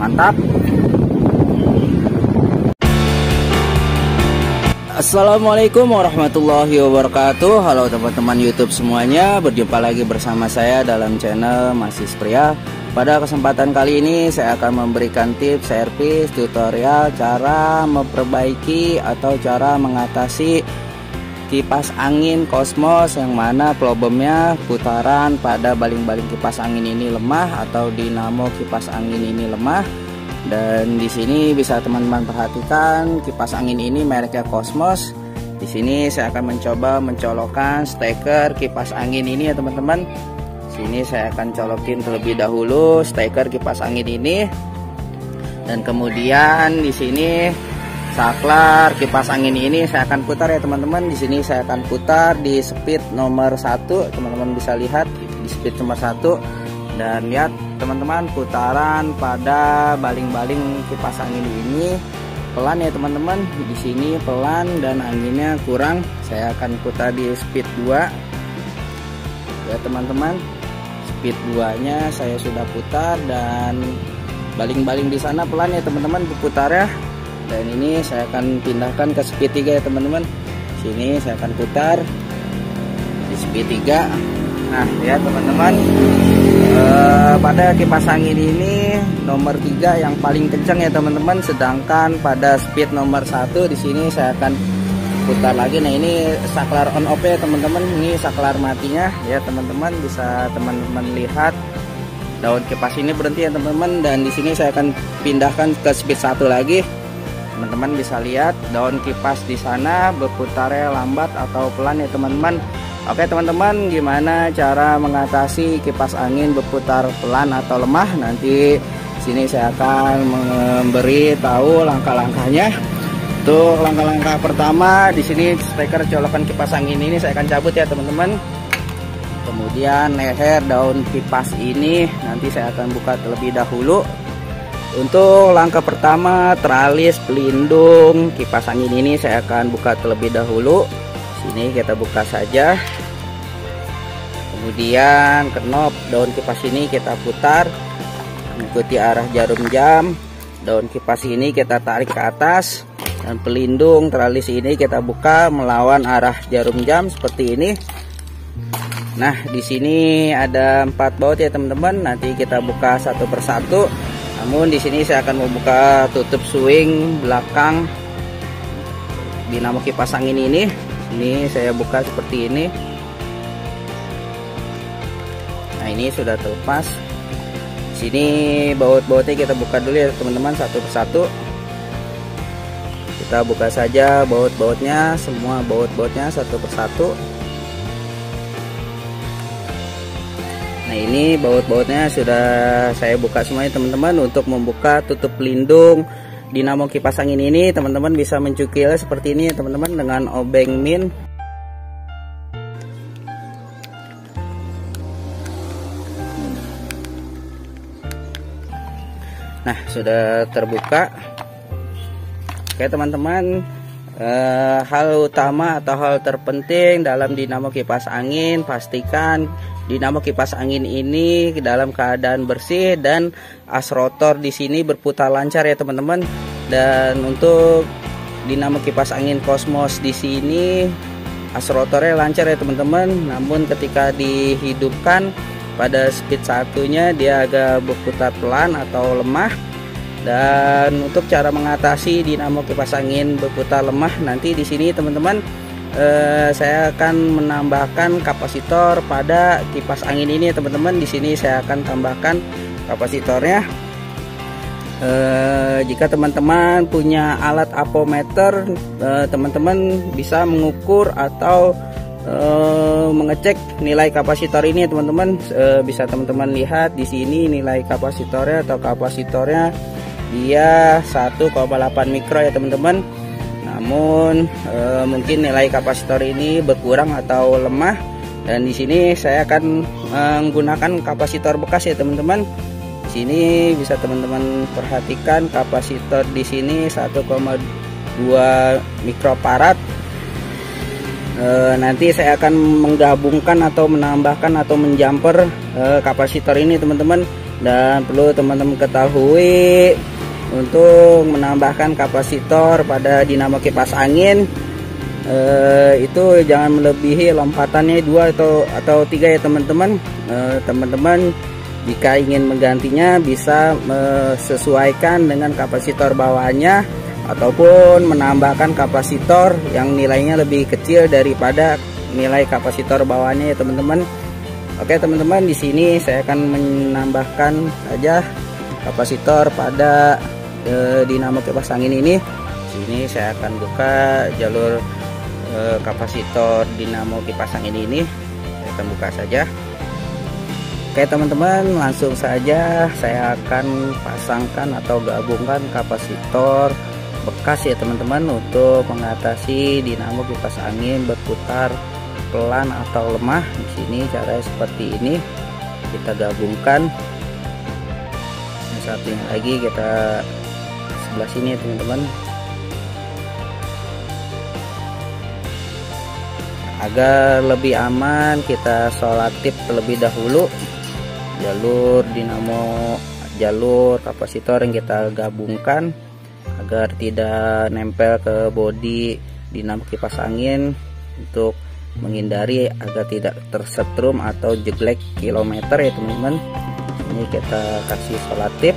Mantap. Assalamualaikum warahmatullahi wabarakatuh. Halo teman-teman YouTube semuanya, berjumpa lagi bersama saya dalam channel Masis Pria. Pada kesempatan kali ini saya akan memberikan tips, servis, tutorial cara memperbaiki atau cara mengatasi kipas angin Cosmos yang mana problemnya putaran pada baling-baling kipas angin ini lemah atau dinamo kipas angin ini lemah. Dan di sini bisa teman-teman perhatikan kipas angin ini mereknya Cosmos. Di sini saya akan mencoba mencolokkan steker kipas angin ini ya teman-teman. Sini saya akan colokin terlebih dahulu steker kipas angin ini, dan kemudian di sini saklar kipas angin ini saya akan putar ya teman-teman. Di sini saya akan putar di speed nomor 1, teman-teman bisa lihat di speed nomor 1, dan lihat teman-teman putaran pada baling-baling kipas angin ini pelan ya teman-teman. Di sini pelan dan anginnya kurang. Saya akan putar di speed 2 ya teman-teman. Speed 2-nya saya sudah putar dan baling-baling di sana pelan ya teman-teman berputarnya. Dan ini saya akan pindahkan ke speed 3 ya teman-teman. Sini saya akan putar di speed 3. Nah ya teman-teman, pada kipas angin ini nomor 3 yang paling kencang ya teman-teman. Sedangkan pada speed nomor 1 di sini saya akan putar lagi. Nah ini saklar on off ya teman-teman, ini saklar matinya ya teman-teman. Bisa teman-teman lihat daun kipas ini berhenti ya teman-teman, dan di sini saya akan pindahkan ke speed 1 lagi. Teman-teman bisa lihat daun kipas di sana berputarnya lambat atau pelan ya teman-teman. Oke teman-teman, gimana cara mengatasi kipas angin berputar pelan atau lemah? Nanti sini saya akan memberi tahu langkah-langkahnya. Tuh langkah-langkah pertama, di sini steker colokan kipas angin ini saya akan cabut ya teman-teman. Kemudian leher daun kipas ini nanti saya akan buka terlebih dahulu. Untuk langkah pertama, teralis pelindung kipas angin ini saya akan buka terlebih dahulu. Sini kita buka saja. Kemudian knop daun kipas ini kita putar mengikuti arah jarum jam. Daun kipas ini kita tarik ke atas, dan pelindung teralis ini kita buka melawan arah jarum jam seperti ini. Nah di sini ada 4 baut ya teman-teman. Nanti kita buka satu persatu. Namun di sini saya akan membuka tutup swing belakang dinamo kipas angin ini. Ini saya buka seperti ini. Nah ini sudah terlepas. Sini baut-bautnya kita buka dulu ya teman-teman, satu persatu. Kita buka saja baut-bautnya, semua baut-bautnya satu persatu. Nah ini baut-bautnya sudah saya buka semuanya teman-teman. Untuk membuka tutup pelindung dinamo kipas angin ini teman-teman bisa mencukil seperti ini teman-teman dengan obeng min. Nah sudah terbuka. Oke teman-teman, hal utama atau hal terpenting dalam dinamo kipas angin, pastikan dinamo kipas angin ini dalam keadaan bersih dan as rotor di sini berputar lancar ya teman-teman. Dan untuk dinamo kipas angin Cosmos di sini as rotornya lancar ya teman-teman. Namun ketika dihidupkan pada speed 1-nya dia agak berputar pelan atau lemah. Dan untuk cara mengatasi dinamo kipas angin berputar lemah, nanti di sini teman-teman saya akan menambahkan kapasitor pada kipas angin ini teman-teman. Di sini saya akan tambahkan kapasitornya. Jika teman-teman punya alat apometer, teman-teman bisa mengukur atau mengecek nilai kapasitor ini teman-teman. Bisa teman-teman lihat di sini nilai kapasitornya atau kapasitornya dia 1,8 mikro ya teman-teman. Namun mungkin nilai kapasitor ini berkurang atau lemah, dan di sini saya akan menggunakan kapasitor bekas ya teman-teman. Di sini bisa teman-teman perhatikan kapasitor di sini 1,2 mikrofarad. Nanti saya akan menggabungkan atau menambahkan atau menjumper kapasitor ini teman-teman. Dan perlu teman-teman ketahui, untuk menambahkan kapasitor pada dinamo kipas angin itu jangan melebihi lompatannya 2 atau 3 ya teman-teman. Teman-teman jika ingin menggantinya bisa sesuaikan dengan kapasitor bawaannya ataupun menambahkan kapasitor yang nilainya lebih kecil daripada nilai kapasitor bawaannya ya teman-teman. Oke teman-teman, di sini saya akan menambahkan saja kapasitor pada dinamo kipas angin ini. Sini saya akan buka jalur kapasitor dinamo kipas angin ini. Saya akan buka saja. Oke teman-teman, langsung saja saya akan pasangkan atau gabungkan kapasitor bekas ya teman-teman untuk mengatasi dinamo kipas angin berputar pelan atau lemah. Di sini caranya seperti ini, kita gabungkan. Satunya lagi kita sebelah sini teman-teman, agar lebih aman kita solatip terlebih dahulu jalur kapasitor yang kita gabungkan agar tidak nempel ke bodi dinamo kipas angin, untuk menghindari agar tidak tersetrum atau jeglek kilometer ya teman-teman. Ini kita kasih solatip.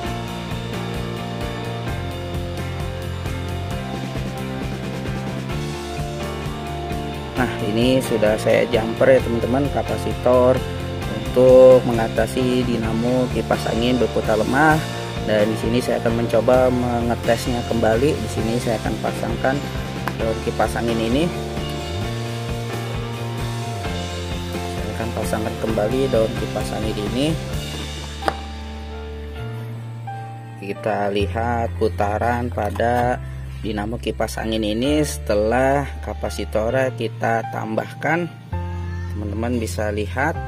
Nah ini sudah saya jumper ya teman-teman, kapasitor untuk mengatasi dinamo kipas angin berputar lemah. Dan di sini saya akan mencoba mengetesnya kembali. Di sini saya akan pasangkan daun kipas angin ini. Saya akan pasangkan kembali daun kipas angin ini. Kita lihat putaran pada dinamo kipas angin ini setelah kapasitornya kita tambahkan. Teman-teman bisa lihat.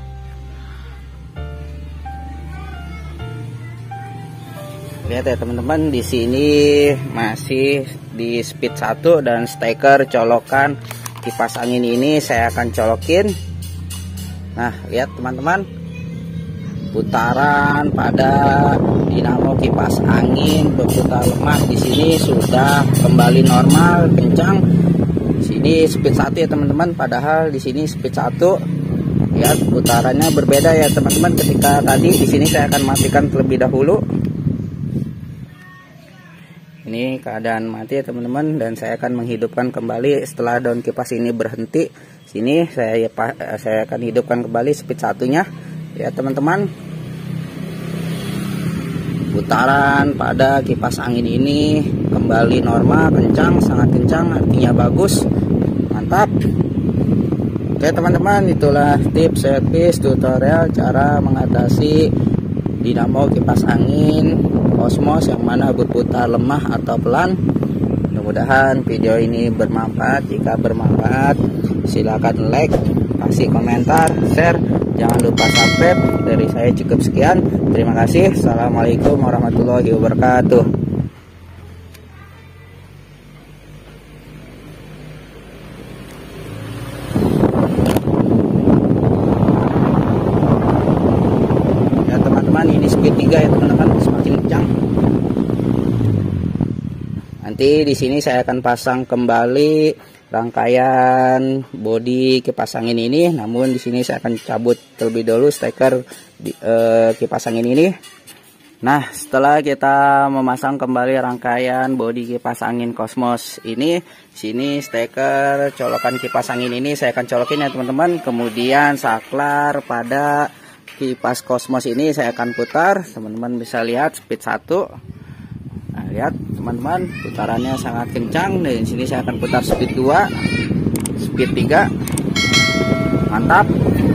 Lihat ya teman-teman, di sini masih di speed 1 dan steker colokan kipas angin ini saya akan colokin. Nah, lihat teman-teman, putaran pada dinamo kipas angin berputar lemah di sini sudah kembali normal, kencang. Di sini speed 1 ya teman-teman, padahal di sini speed 1. Lihat putarannya berbeda ya teman-teman. Ketika tadi di sini saya akan matikan terlebih dahulu. Ini keadaan mati ya teman-teman, dan saya akan menghidupkan kembali setelah daun kipas ini berhenti. Sini saya akan hidupkan kembali speed 1-nya ya teman-teman. Putaran pada kipas angin ini kembali normal, kencang, sangat kencang, artinya bagus, mantap. Oke teman-teman, itulah tips servis tutorial cara mengatasi dinamo kipas angin Cosmos yang mana berputar lemah atau pelan. Mudah-mudahan video ini bermanfaat. Jika bermanfaat, silakan like, kasih komentar, share, jangan lupa subscribe. Dari saya cukup sekian, terima kasih. Assalamualaikum warahmatullahi wabarakatuh. Ya teman-teman, ini speed 3 ya teman-teman, semakin kencang. Nanti di sini saya akan pasang kembali rangkaian bodi kipas angin ini, namun di sini saya akan cabut terlebih dahulu steker kipas angin ini. Nah, setelah kita memasang kembali rangkaian bodi kipas angin Cosmos ini, sini steker colokan kipas angin ini saya akan colokin ya teman-teman. Kemudian saklar pada kipas Cosmos ini saya akan putar. Teman-teman bisa lihat speed 1. Nah, lihat teman-teman, putarannya sangat kencang. Dan di sini saya akan putar speed 2, speed 3. Mantap.